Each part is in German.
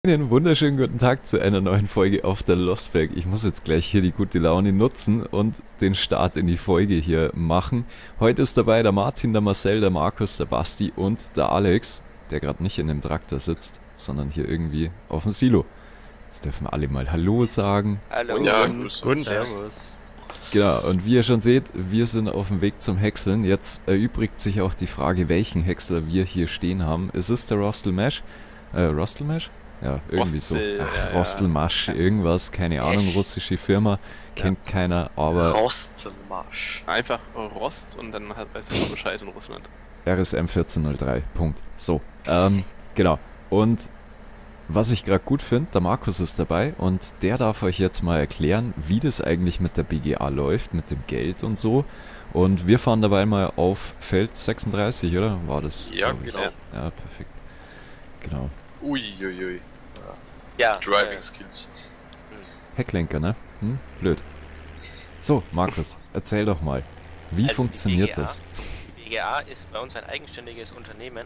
Einen wunderschönen guten Tag zu einer neuen Folge auf der Lostberg. Ich muss jetzt gleich hier die gute Laune nutzen und den Start in die Folge hier machen. Heute ist dabei der Martin, der Marcel, der Markus, der Basti und der Alex, der gerade nicht in dem Traktor sitzt, sondern hier irgendwie auf dem Silo. Jetzt dürfen alle mal Hallo sagen. Hallo. Ja, Guten Tag. Servus. Genau, und wie ihr schon seht, wir sind auf dem Weg zum Häckseln. Jetzt erübrigt sich auch die Frage, welchen Häcksler wir hier stehen haben. Ist es der Rostelmash? Rostelmash? Ja, irgendwie so. Ach, Rostelmasch, irgendwas, keine Ahnung, russische Firma, kennt keiner, aber Rostelmasch. Einfach Rost und dann weiß man Bescheid in Russland. RSM 1403, Punkt. So, genau. Und was ich gerade gut finde, der Markus ist dabei und der darf euch jetzt mal erklären, wie das eigentlich mit der BGA läuft, mit dem Geld und so. Und wir fahren dabei mal auf Feld 36, oder? War das? Ja, genau. Ja, perfekt. Genau. Uiuiui. Ja, Driving Skills. Hecklenker, ne? Blöd. So, Markus, erzähl doch mal. Wie Also funktioniert die BGA, das? Die BGA ist bei uns ein eigenständiges Unternehmen,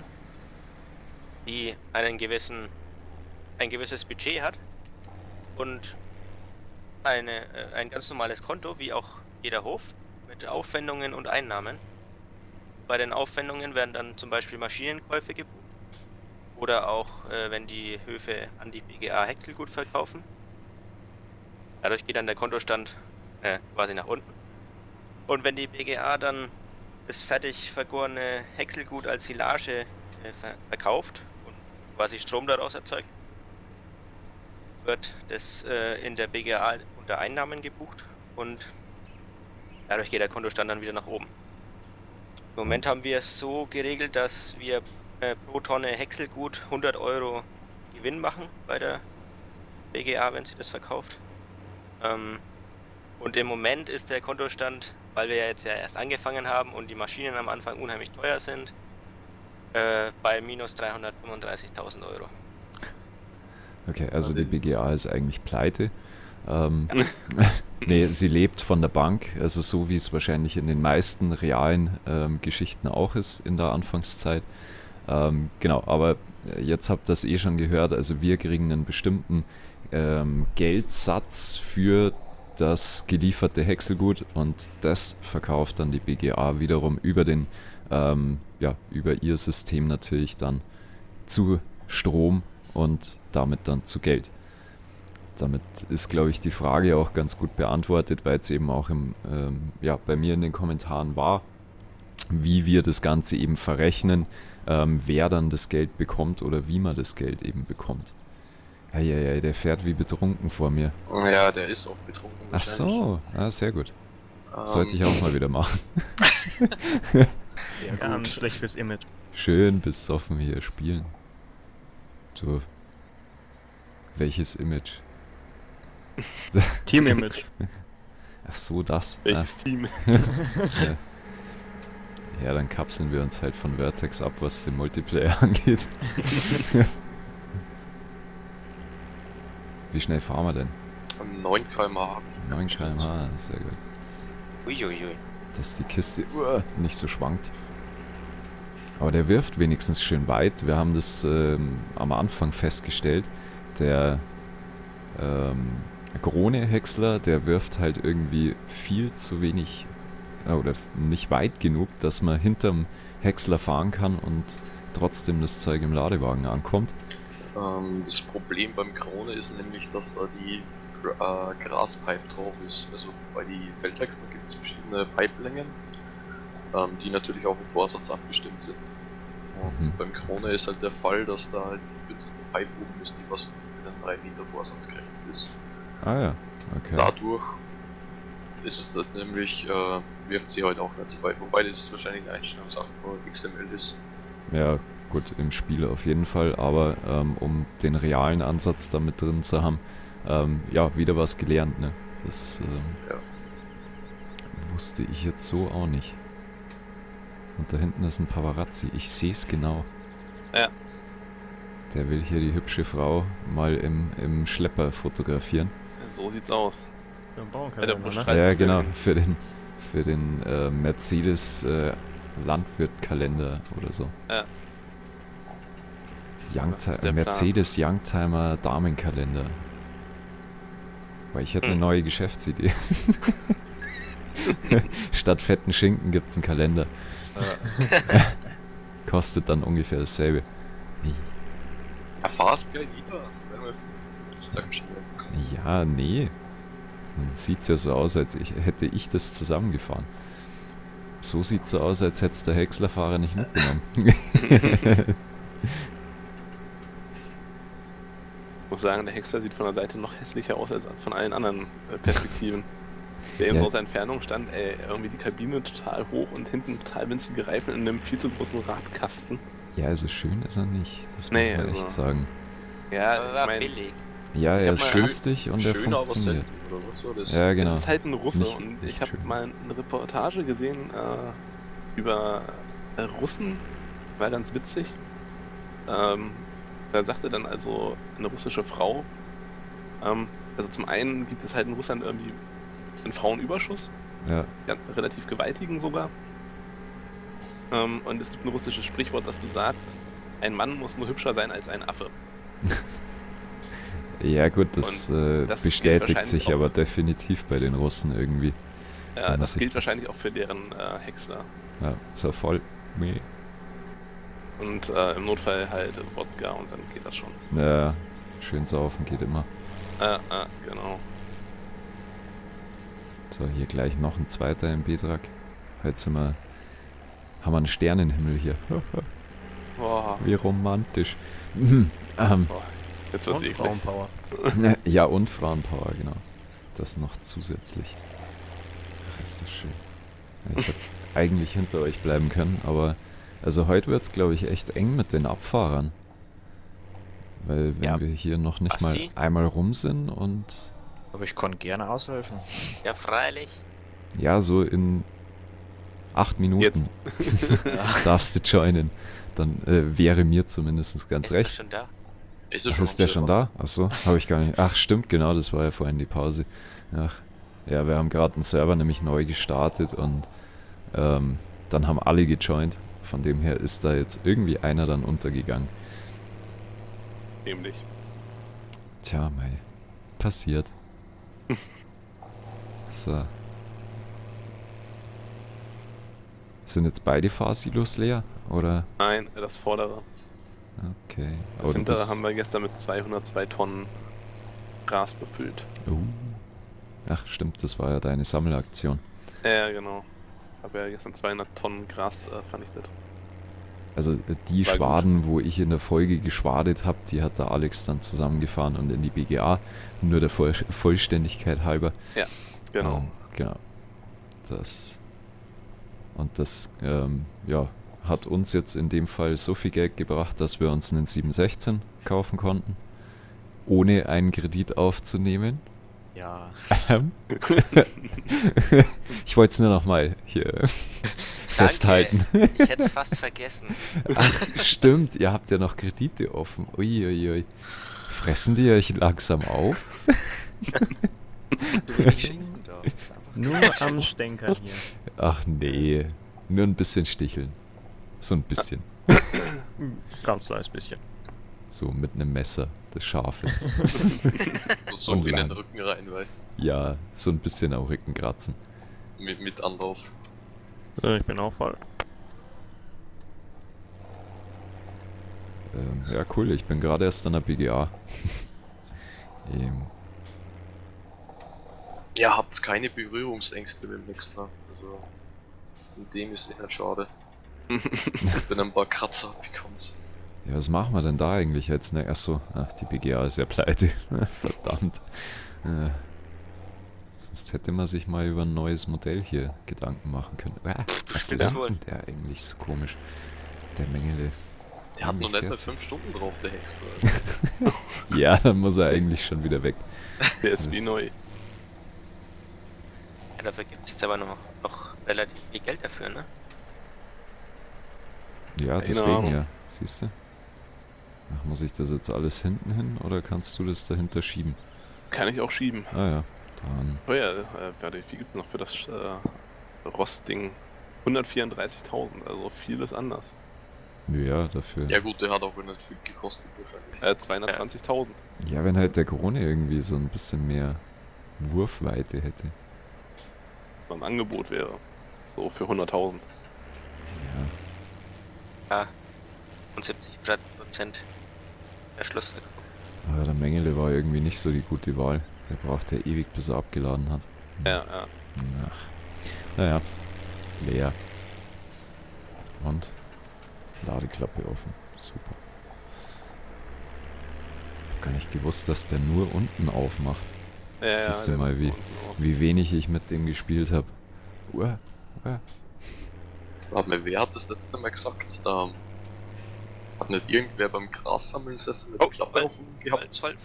die ein gewisses Budget hat und ein ganz normales Konto, wie auch jeder Hof, mit Aufwendungen und Einnahmen. Bei den Aufwendungen werden dann zum Beispiel Maschinenkäufe gebucht oder auch, wenn die Höfe an die BGA Häckselgut verkaufen. Dadurch geht dann der Kontostand quasi nach unten. Und wenn die BGA dann das fertig vergorene Häckselgut als Silage verkauft und quasi Strom daraus erzeugt, wird das in der BGA unter Einnahmen gebucht und dadurch geht der Kontostand dann wieder nach oben. Im Moment haben wir es so geregelt, dass wir pro Tonne Häckselgut 100 Euro Gewinn machen bei der BGA, wenn sie das verkauft. Und im Moment ist der Kontostand, weil wir ja jetzt ja erst angefangen haben und die Maschinen am Anfang unheimlich teuer sind, bei minus 335.000 Euro. Okay, also die BGA ist eigentlich pleite. Nee, sie lebt von der Bank, also so wie es wahrscheinlich in den meisten realen Geschichten auch ist in der Anfangszeit. Genau, aber jetzt habt ihr das eh schon gehört, also wir kriegen einen bestimmten Geldsatz für das gelieferte Häckselgut und das verkauft dann die BGA wiederum über den, über ihr System natürlich dann zu Strom und damit dann zu Geld. Damit ist, glaube ich, die Frage auch ganz gut beantwortet, weil es eben auch bei mir in den Kommentaren war, wie wir das Ganze eben verrechnen, wer dann das Geld bekommt oder wie man das Geld eben bekommt. Ja, der fährt wie betrunken vor mir. Ja, der ist auch betrunken. Ach so, sehr gut. Sollte ich auch mal wieder machen. Ja, ganz schlecht fürs Image. Schön besoffen hier spielen. Du. Welches Image? Team-Image. Ach so, das. Welches Team? Ja, dann kapseln wir uns halt von Vertex ab, was den Multiplayer angeht. Wie schnell fahren wir denn? 9 km/h. 9 km/h, sehr gut. Uiuiui. Dass die Kiste nicht so schwankt. Aber der wirft wenigstens schön weit. Wir haben das am Anfang festgestellt. Der Krone-Häcksler, der wirft halt irgendwie viel zu wenig oder nicht weit genug, dass man hinterm Häcksler fahren kann und trotzdem das Zeug im Ladewagen ankommt. Das Problem beim Krone ist nämlich, dass da die Graspipe drauf ist. Also bei die Feldhäcksler gibt es verschiedene Pipelängen, die natürlich auch im Vorsatz abgestimmt sind. Und beim Krone ist halt der Fall, dass da halt wirklich eine Pipe oben ist, die was für einen 3 Meter Vorsatz gerechnet ist. Ah ja, okay. Dadurch ist es halt nämlich, wirft sie halt auch nicht so weit, wobei das wahrscheinlich eine Einstellungssache von XML ist. Ja, gut, im Spiel auf jeden Fall, aber um den realen Ansatz da mit drin zu haben, wieder was gelernt, ne? Das wusste ich jetzt so auch nicht. Und da hinten ist ein Paparazzi, ich sehe es genau. Ja. Der will hier die hübsche Frau mal im Schlepper fotografieren. So sieht's aus. Ja, genau, für den Mercedes Landwirtkalender oder so. Ja. der Mercedes Youngtimer Damenkalender. Weil ich hätte eine neue Geschäftsidee. Statt fetten Schinken gibt's einen Kalender. Kostet dann ungefähr dasselbe. Ja, fahr's gleich lieber. Ja, nee. Dann sieht's ja so aus, als hätte ich das zusammengefahren. So sieht's so aus, als hätte es der Häckslerfahrer nicht mitgenommen. Ich muss sagen, der Häcksler sieht von der Seite noch hässlicher aus als von allen anderen Perspektiven. Der eben so aus der Entfernung stand, irgendwie die Kabine total hoch und hinten total winzige Reifen in einem viel zu großen Radkasten. Ja, also schön ist er nicht, das muss Nee, man also- echt sagen. Ja, war ich mein, billig. Ja, er hab ist mal- lastig und er Schön, aber funktioniert. selten, oder was war das? Ja, genau. das ist halt ein Russe Nicht- und nicht ich habe schön. mal eine Reportage gesehen über Russen, war ganz witzig. Da sagte dann also eine russische Frau, also zum einen gibt es halt in Russland irgendwie einen Frauenüberschuss, Ja, ganz, relativ gewaltigen sogar. Und es gibt ein russisches Sprichwort, das besagt, ein Mann muss nur hübscher sein als ein Affe. ja gut, das, das gilt bestätigt wahrscheinlich sich auch- aber definitiv bei den Russen irgendwie. Ja, Wenn man das sich gilt das- wahrscheinlich auch für deren Häcksler. Ja, ist ja voll. Nee. Und im Notfall halt Wodka und dann geht das schon. Ja, schön saufen geht immer. Genau. So, hier gleich noch ein zweiter MB-Truck. Jetzt haben wir einen Sternenhimmel hier. Boah, Wie romantisch. jetzt wird's Und eklig. Frauenpower. Ja, und Frauenpower, genau. Das noch zusätzlich. Ach, ist das schön. Ja, ich hätte eigentlich hinter euch bleiben können, aber also heute wird es, glaube ich, echt eng mit den Abfahrern. Weil wenn Ja. wir hier noch nicht Basti? mal einmal rum sind und Aber ich kann gerne aushelfen. Ja, freilich. ja, so in 8 Minuten darfst du joinen. Dann wäre mir zumindest ganz Ist er recht. schon da? Ist er Ach, ist der schon da? da? Achso, habe ich gar nicht. Ach, stimmt, genau, das war ja vorhin die Pause. Ach, ja, wir haben gerade einen Server nämlich neu gestartet und dann haben alle gejoint. Von dem her ist da jetzt irgendwie einer dann untergegangen. Nämlich. Tja, mei, passiert. So. Sind jetzt beide Fahrsilos leer? Oder? Nein, das vordere. Okay. Das hintere haben wir gestern mit 202 Tonnen Gras befüllt. Ach, stimmt, das war ja deine Sammelaktion. Ja, genau. Habe ja gestern 200 Tonnen Gras vernichtet. Also die War gut. Schwaden, wo ich in der Folge geschwadet habe, die hat der Alex dann zusammengefahren und in die BGA. Nur der Vollständigkeit halber. Genau. Genau. Das. Und das, ja, hat uns jetzt in dem Fall so viel Geld gebracht, dass wir uns einen 716 kaufen konnten, ohne einen Kredit aufzunehmen. Ja. Ich wollte es nur noch mal hier festhalten. Ich hätte es fast vergessen. Ach, stimmt, ihr habt ja noch Kredite offen. Uiuiui. Fressen die euch langsam auf? Du wenig Schinken da. Das ist einfach Nur am Stänkern hier. Ach nee, nur ein bisschen sticheln. So ein bisschen. Ganz kleines bisschen. So mit einem Messer, das scharf ist. So Und in den lang. Rücken rein, weißt Ja, so ein bisschen am Rücken kratzen. du? Mit Anlauf. So, ich bin auch voll. Ja, cool, ich bin gerade erst an der BGA. Ja, habt keine Berührungsängste mit dem Extra. Also, in dem ist eher schade. Wenn ein paar Kratzer abbekommt. Ja, was machen wir denn da eigentlich jetzt? Ne? Achso, ach, die BGA ist ja pleite. Verdammt. Sonst hätte man sich mal über ein neues Modell hier Gedanken machen können. Was stimmst lernt wohl. denn der eigentlich so komisch? Der Mengele. Der hat noch nicht mal 40. 5 Stunden drauf, der Extra. Ja, dann muss er eigentlich schon wieder weg. Der ist wie Das- neu. Ja, dafür gibt es jetzt aber noch relativ viel Geld dafür, ne? Ja, Keine deswegen Ahnung. ja. Siehst du? Ach, muss ich das jetzt alles hinten hin oder kannst du das dahinter schieben? Kann ich auch schieben. Ah ja, dann. Oh ja, warte, wie gibt es noch für das Rostding? 134.000, also vieles anders. Ja, dafür. Ja gut, der hat auch nicht viel gekostet wahrscheinlich. 220.000. Ja, wenn halt der Krone irgendwie so ein bisschen mehr Wurfweite hätte. Beim Angebot wäre. So für 100.000. Ja. Ja. Und 70% Verschluss. Aber der Mengele war irgendwie nicht so die gute Wahl. Der braucht ja ewig, bis er abgeladen hat. Ja. Ach. Naja, leer. Und Ladeklappe offen. Super. Hab gar nicht gewusst, dass der nur unten aufmacht. Siehst du der mal, macht unten auf. wie wenig ich mit dem gespielt habe. Warte mal, wer hat das letzte Mal gesagt? Hat nicht irgendwer beim Gras sammeln Sessel mit der Klappe offen gehabt? Voll.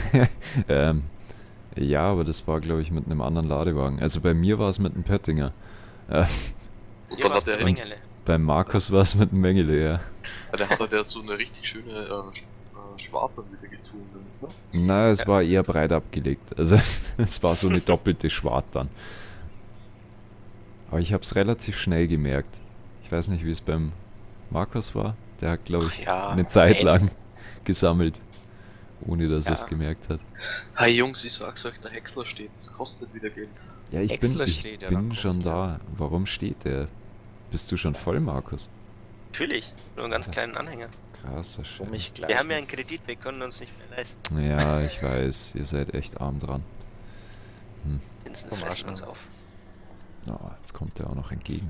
Ja, aber das war, glaube ich, mit einem anderen Ladewagen. Also bei mir war es mit einem Pöttinger. Und Hier dann war's hat der, mit Mengele. Beim Markus war es mit einem Mengele, ja. der hat ja so eine richtig schöne Schwarte wieder gezogen. Ne? Na, es war eher breit abgelegt. Also es war so eine doppelte Schwart dann. Aber ich habe es relativ schnell gemerkt. Ich weiß nicht, wie es beim Markus war. Der hat, glaube ich, Ach ja, eine Zeit nein. lang gesammelt, ohne dass er es Ja. gemerkt hat. Hey Jungs, ich sag's euch, der Häcksler steht, das kostet wieder Geld. Ja, ich Häcksler steht, ja, bin dann schon kommt, da. Warum steht der? Bist du schon voll, Markus? Natürlich, nur einen ganz kleinen Anhänger. Krasser Um Scheiß. mich gleich. Wir haben ja einen Kredit, wir können uns nicht mehr leisten. Ja, ich weiß, ihr seid echt arm dran. Zinsen Komm, fressen Arschloch. uns auf. Oh, jetzt kommt der auch noch entgegen.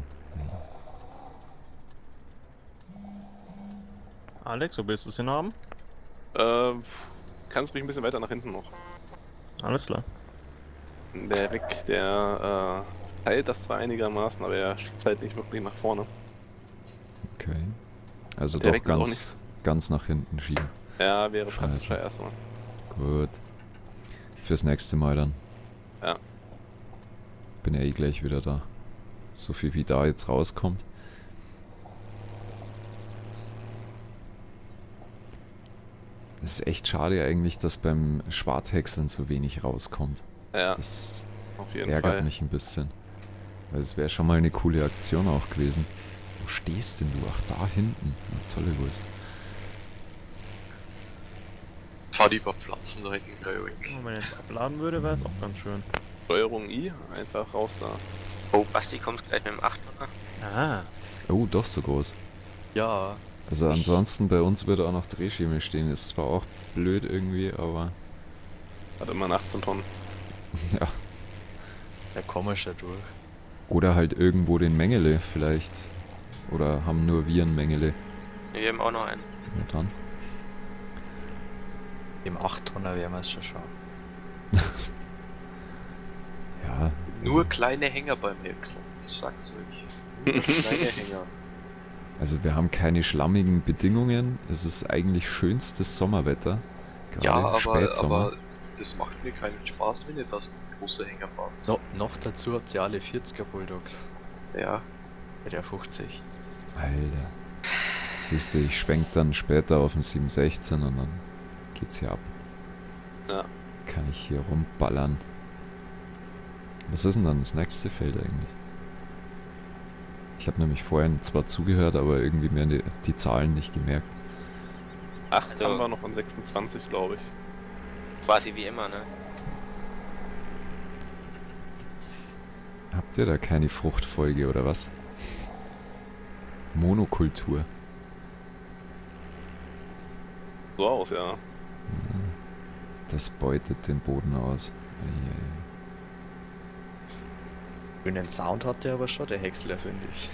Alex, wo willst du es hinhaben? Kannst ruhig ein bisschen weiter nach hinten noch. Alles klar. Der Weg, der teilt das zwar einigermaßen, aber er schießt halt nicht wirklich nach vorne. Okay. Also Der doch Weg ist auch ganz, nichts. ganz nach hinten schieben. Ja, wäre Scheiße. praktischer erstmal. Gut. Fürs nächste Mal dann. Ja. Bin ja eh gleich wieder da. So viel wie da jetzt rauskommt. Es ist echt schade eigentlich, dass beim Schwarthäckseln so wenig rauskommt. Ja, Das auf jeden ärgert Fall. mich ein bisschen. Weil es wäre schon mal eine coole Aktion auch gewesen. Wo stehst denn du? Ach, da hinten. Na, tolle Wurst. Fahr die paar Pflanzen da hinten gleich weg. Und wenn er jetzt abladen würde, wäre es auch ganz schön. Steuerung I, einfach raus da. Oh, Basti kommt gleich mit dem 8er. Ah, Oh, doch so groß. Ja, Also ansonsten bei uns würde auch noch Drehschemel stehen. Ist zwar auch blöd irgendwie, aber Hat immer 18 Tonnen. ja. da komme ich ja durch. Oder halt irgendwo den Mengele vielleicht. Oder haben nur wir ein Mengele. Wir haben auch noch einen. Na dann. Im 8-Tonner werden wir es schon schauen. Ja. Nur kleine Hänger beim Häcksler, ich sag's euch. Nur kleine Hänger. Also wir haben keine schlammigen Bedingungen. Es ist eigentlich schönstes Sommerwetter. Gerade Ja, aber das macht mir keinen Spaß, wenn ihr da so große Hänger fahrt. Noch dazu habt ihr alle 40er Bulldogs. Ja, Bei der 50. Alter. Siehst du, ich schwenk dann später auf den 716 und dann geht's hier ab. Ja. Kann ich hier rumballern. Was ist denn dann das nächste Feld eigentlich? Ich habe nämlich vorhin zwar zugehört, aber irgendwie mir die Zahlen nicht gemerkt. 8 Also- haben wir noch an 26, glaube ich. Quasi wie immer, ne? Habt ihr da keine Fruchtfolge oder was? Monokultur. So aus, ja. Das beutet den Boden aus. Eieiei. Schönen Sound hat der aber schon, der Häcksler, finde ich.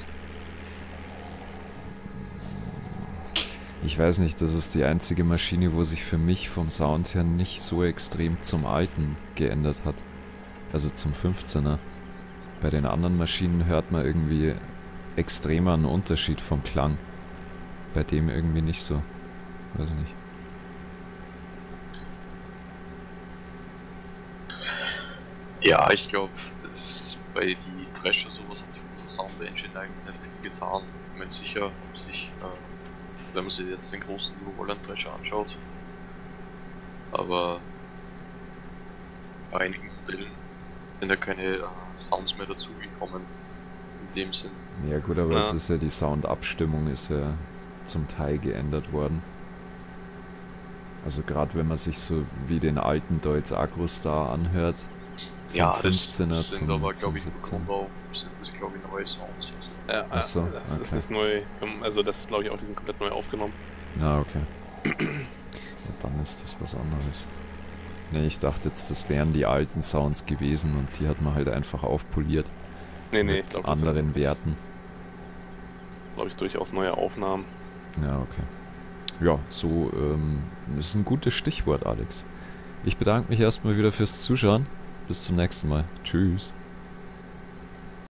Ich weiß nicht, das ist die einzige Maschine, wo sich für mich vom Sound her nicht so extrem zum alten geändert hat. Also zum 15er. Bei den anderen Maschinen hört man irgendwie extremer einen Unterschied vom Klang. Bei dem irgendwie nicht so. Weiß nicht. ja, ich glaube, bei die Thresher sowas hat sich von der Sound Engine eigentlich nicht viel getan. Ich bin sicher, ob sich, wenn man sich jetzt den großen New Holland Thresher anschaut, aber bei einigen Modellen sind ja keine Sounds mehr dazugekommen in dem Sinn. Ja gut, aber Ja. es ist ja die Soundabstimmung ist ja zum Teil geändert worden. Also gerade wenn man sich so wie den alten Deutz Agrostar anhört, vom Ja, 15er das sind aber, zum glaube ich, von 17. Grund auf sind das, glaube ich, neue Sounds. Also. Ja, Ach so, das ist okay. nicht neu. Also das ist, glaube ich, auch, die sind komplett neu aufgenommen. Na, okay. Ja, dann ist das was anderes. Ne, ich dachte jetzt, das wären die alten Sounds gewesen und die hat man halt einfach aufpoliert Nee, ich mit glaube, das sind, anderen Werten. glaube ich, durchaus neue Aufnahmen. Ja, okay. Ja, so, das ist ein gutes Stichwort, Alex. Ich bedanke mich erstmal wieder fürs Zuschauen. Bis zum nächsten Mal. Tschüss.